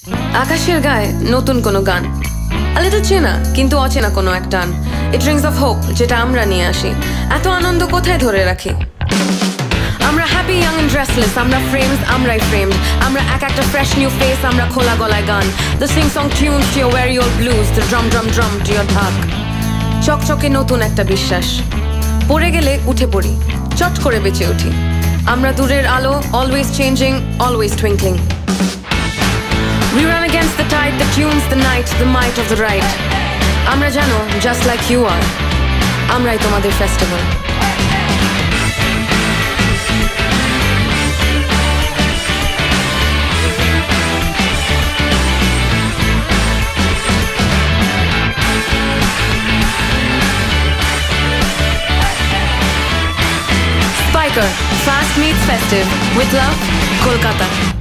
আকাশের গায়ে নতুন কোনো গান, a little চেনা কিন্তু অচেনা কোনো এক টান। It rings of hope যেটা আমরা নিয়ে আসি, এত আনন্দ কোথায় ধরে রাখি। আমরা happy young and restless, আমরা frames, আমরাই framed, আমরা এক একটা fresh new face, আমরা খোলা গলায় গান। The sing song tunes to your weary old blues, the drum drum drum to your ঢাক। চকচকে নতুন একটা বিশ্বাস, পড়ে গেলে উঠে পড়ি, চট করে বেঁচে উঠি। আমরা দূরের আলো, always changing, always twinkling. We run against the tide that tunes the night, the might of the right. আমরা জানো, just like you are, আমরাই তোমাদের festival. Spykar, fast meets festive, with love, Kolkata.